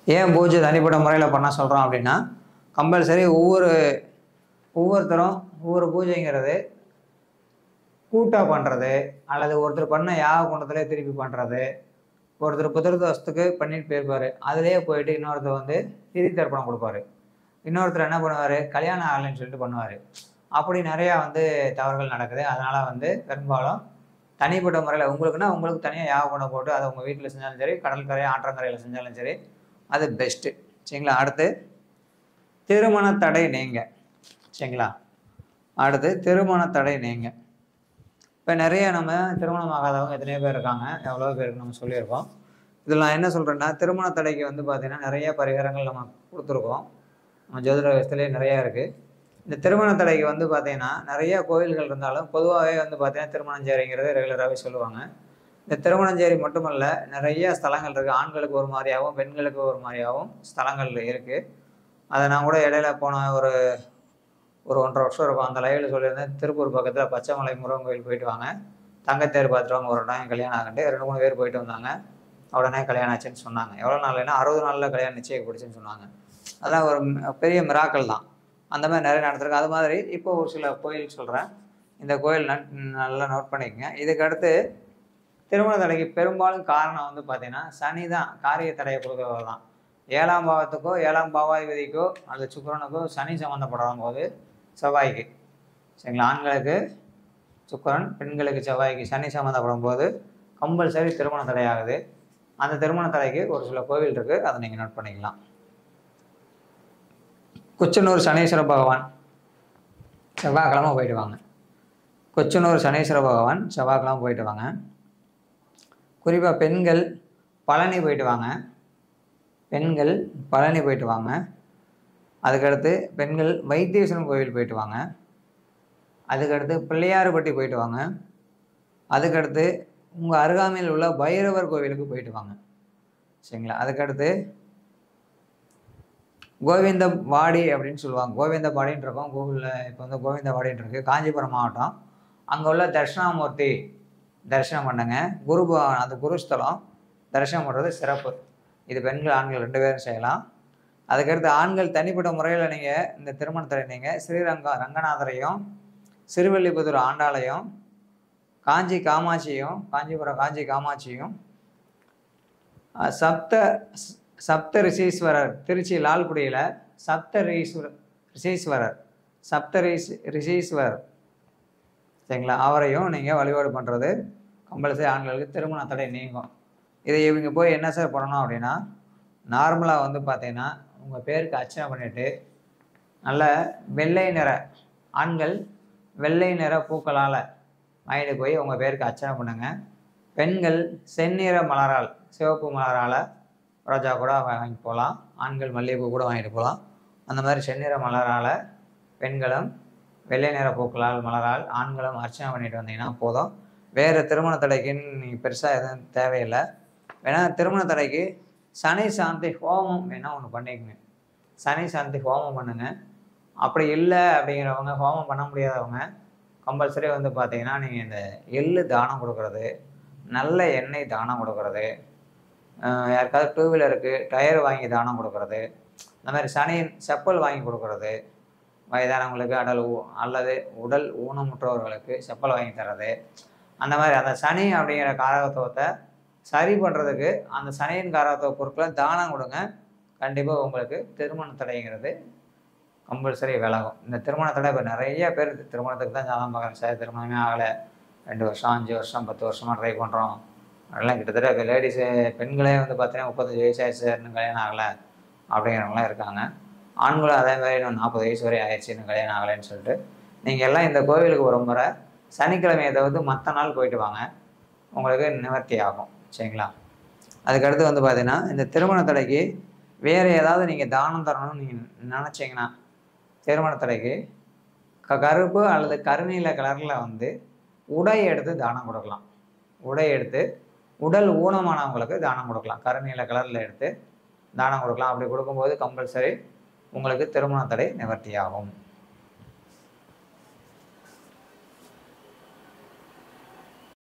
ஏன் பூஜை தனிப்பட்ட முறையில் பண்ண சொல்கிறோம் அப்படின்னா, கம்பல்சரி ஒவ்வொருத்தரும் ஒவ்வொரு பூஜைங்கிறது கூட்டாக பண்ணுறது, அல்லது ஒருத்தர் பண்ண யாக குண்டத்திலே திருப்பி பண்ணுறது, ஒருத்தர் புத்திரதோஷத்துக்கு பண்ணிட்டு போயிருப்பார், அதிலேயே போயிட்டு இன்னொருத்தர் வந்து திதி தர்ப்பணம் கொடுப்பாரு, இன்னொருத்தர் என்ன பண்ணுவார், கல்யாணம் ஆகலைன்னு சொல்லிட்டு பண்ணுவார். அப்படி நிறையா வந்து தவறுகள் நடக்குது. அதனால் வந்து பெரும்பாலும் தனிப்பட்ட முறையில் உங்களுக்குன்னா உங்களுக்கு தனியாக யாக குண்டம் போட்டு அதை உங்கள் வீட்டில் செஞ்சாலும் சரி, கடற்கரை ஆற்றங்கரையில் செஞ்சாலும் சரி, அது பெஸ்ட்டு. சரிங்களா? அடுத்து திருமண தடை நீங்க. சரிங்களா? அடுத்து திருமண தடை நீங்க. இப்போ நிறைய நம்ம திருமணம் ஆகாதவங்க எத்தனையோ பேர் இருக்காங்க, எவ்வளோ பேருக்கு நம்ம சொல்லியிருக்கோம். இதில் நான் என்ன சொல்கிறேன்னா, திருமண தடைக்கு வந்து பார்த்திங்கன்னா நிறைய பரிகாரங்கள் நம்ம கொடுத்துருக்கோம். நம்ம ஜோதிட வியவஸ்தையிலே நிறையா இருக்குது. இந்த திருமண தடைக்கு வந்து பார்த்திங்கன்னா நிறைய கோயில்கள் இருந்தாலும் பொதுவாகவே வந்து பார்த்திங்கன்னா திருமணஞ்சேரிங்கிறது ரெகுலராகவே சொல்லுவாங்க. இந்த திருமணஞ்சேரி மட்டுமல்ல, நிறைய ஸ்தலங்கள் இருக்குது. ஆண்களுக்கு ஒரு மாதிரியாகவும் பெண்களுக்கு ஒரு மாதிரியாகவும் ஸ்தலங்கள் இருக்குது. அதை நான் கூட இடையில போன ஒரு 1.5 வருஷம் இருக்கும், அந்த லைவில் சொல்லியிருந்தேன். திருப்பூர் பக்கத்தில் பச்சைமலை முருகன் கோயில் போயிட்டு வாங்க, தங்கத்தேர் பார்த்துட்டு வாங்க, ஒரு டைம் கல்யாணம் ஆகிட்டு 2-3 பேர் போயிட்டு வந்தாங்க, உடனே கல்யாணம் ஆச்சுன்னு சொன்னாங்க. எவ்வளோ நாள்னா 60 நாளில் கல்யாணம் நிச்சயிக்கப்படுச்சுன்னு சொன்னாங்க. அதான் ஒரு பெரிய மிராக்கள் தான். அந்த மாதிரி நிறைய நடந்திருக்கு. அது மாதிரி இப்போ ஒரு சில கோயில் சொல்கிறேன். இந்த கோயில் நல்லா நோட் பண்ணிக்கங்க. இதுக்கடுத்து திருமண தடைக்கு பெரும்பாலும் காரணம் வந்து பார்த்திங்கன்னா சனி தான். காரிய தடையை கொடுக்கறது தான். 7ஆம் பாவத்துக்கோ 7ஆம் பாவாதிபதிக்கோ அல்லது சுக்கிரனுக்கோ சனி சம்மந்தப்படும் போது செவ்வாய்க்கு, சரிங்களா, ஆண்களுக்கு சுக்கிரன், பெண்களுக்கு செவ்வாய்க்கு சனி சம்மந்தப்படும் போது கம்பல்சரி திருமண தடை ஆகுது. அந்த திருமண தடைக்கு ஒரு சில கோவில் இருக்குது, அதை நீங்கள் நோட் பண்ணிக்கலாம். குச்சனூர் சனீஸ்வர பகவான் செவ்வாய்க்கிழமை போயிட்டு வாங்க. கொச்சனூர் சனீஸ்வர பகவான் செவ்வாய்க்கிழமை போயிட்டு வாங்க. குறிப்பாக பெண்கள் பழனி போயிட்டு வாங்க. பெண்கள் பழனி போயிட்டு வாங்க. அதுக்கடுத்து பெண்கள் வைத்தீஸ்வரன் கோவில் போயிட்டு வாங்க. அதுக்கடுத்து பிள்ளையார்பட்டி போயிட்டு வாங்க. அதுக்கடுத்து உங்கள் அருகாமையில் உள்ள பைரவர் கோவிலுக்கு போயிட்டு வாங்க. சரிங்களா? அதுக்கடுத்து கோவிந்தவாடி அப்படின்னு சொல்லுவாங்க. கோவிந்தவாடின்னு இருக்கோம் கூகுளில். இப்போ வந்து கோவிந்தவாடின்னு இருக்குது, காஞ்சிபுரம் மாவட்டம். அங்கே உள்ள தட்சிணாமூர்த்தி தரிசனம் பண்ணுங்க. அந்த குருஸ்தலம் தரிசனம் பண்ணுறது சிறப்பு. இது பெண்கள் ஆண்கள் 2 பேரும் செய்யலாம். அதுக்கடுத்து ஆண்கள் தனிப்பட்ட முறையில் நீங்கள் இந்த திருமணத்தை நீங்கள் ரங்கநாதரையும் சிறுவல்லிபுத்தூர் ஆண்டாளையும் காஞ்சிபுரம் காஞ்சி காமாட்சியும் சப்த ரிஷீஸ்வரர், திருச்சி லால்குடியில் ரிஷீஸ்வரர், சரிங்களா, அவரையும் நீங்கள் வழிபாடு பண்ணுறது கம்பல்சரி ஆண்களுக்கு திருமண தடை நீங்கும். இதை இவங்க போய் என்ன சார் பண்ணணும் அப்படின்னா, நார்மலாக வந்து பார்த்தீங்கன்னா உங்கள் பேருக்கு அர்ச்சனை பண்ணிவிட்டு நல்ல வெள்ளை நிற ஆண்கள் வெள்ளை நிற பூக்களால் வாங்கிட்டு போய் உங்கள் பேருக்கு அர்ச்சனை பண்ணுங்கள். பெண்கள் செந்நிற மலரால், சிவப்பு மலரால், ரோஜா கூட வாங்கிட்டு போகலாம். ஆண்கள் மல்லிகைப்பூ கூட வாங்கிட்டு போகலாம். அந்த மாதிரி செந்நிற மலரால் பெண்களும் வெள்ளை நிற பூக்களால் மலரால் ஆண்களும் அர்ச்சனை பண்ணிட்டு வந்தீங்கன்னா போதும். வேறு திருமண தடைக்குன்னு நீங்கள் பெருசாக எதுவும் தேவையில்லை. வேணா திருமண தடைக்கு சனி சாந்தி ஹோமம் வேணால் ஒன்று பண்ணிக்கங்க. சனி சாந்தி ஹோமம் பண்ணுங்கள். அப்படி இல்லை அப்படிங்கிறவங்க, ஹோமம் பண்ண முடியாதவங்க, கம்பல்சரி வந்து பார்த்தீங்கன்னா நீங்கள் இந்த எள்ளு தானம் கொடுக்குறது, நல்ல எண்ணெய் தானம் கொடுக்குறது, யாருக்காவது 2 வீலருக்கு டயர் வாங்கி தானம் கொடுக்குறது, இந்த மாதிரி சனி செப்பல் வாங்கி கொடுக்குறது, வயதானவங்களுக்கு அல்லது உடல் ஊனமுற்றவர்களுக்கு செப்பல் வாங்கி தர்றது, அந்த மாதிரி அந்த சனி அப்படிங்கிற காரகத்துவத்தை சரி பண்ணுறதுக்கு அந்த சனியின் காரகத்துவ பொருட்களை தானம் கொடுங்க. கண்டிப்பாக உங்களுக்கு திருமண தடைங்கிறது கம்பல்சரி விலகும். இந்த திருமண தடை இப்போ நிறைய பேர் திருமணத்துக்கு தான் ஜாதகம் பார்க்குறேன் சார், திருமணமே ஆகலை, 2 வருஷம் 5 வருஷம் 10 வருஷமாக ட்ரை பண்ணுறோம், அதெல்லாம் கிட்டத்தட்ட இப்போ லேடிஸு பெண்களே வந்து பார்த்தீங்கன்னா 35 வயசு ஆயிடுச்சு இன்னும் கல்யாணம் ஆகலை அப்படிங்கிறவங்களாம் இருக்காங்க. ஆண்களும் அதே மாதிரி இன்னும் 40 வயசு வரை ஆயிடுச்சு இன்னும் கல்யாணம் ஆகலைன்னு சொல்லிட்டு நீங்கள் எல்லாம் இந்த கோவிலுக்கு ஒரு முறை சனிக்கிழமையை தவிர்த்து மற்ற நாள் போயிட்டு வாங்க, உங்களுக்கு நிவர்த்தி ஆகும். சரிங்களா? அதுக்கடுத்து வந்து பார்த்தீங்கன்னா இந்த திருமண தடைக்கு வேறு ஏதாவது நீங்கள் தானம் தரணும்னு நீங்கள் நினச்சிங்கன்னா, திருமண தடைக்கு கருப்பு அல்லது கருநீல கலரில் வந்து உடை எடுத்து தானம் கொடுக்கலாம். உடை எடுத்து உடல் ஊனமானவங்களுக்கு தானம் கொடுக்கலாம். கருநீல கலரில் எடுத்து தானம் கொடுக்கலாம். அப்படி கொடுக்கும்போது கம்பல்சரி உங்களுக்கு திருமண தடை நிவர்த்தி ஆகும்.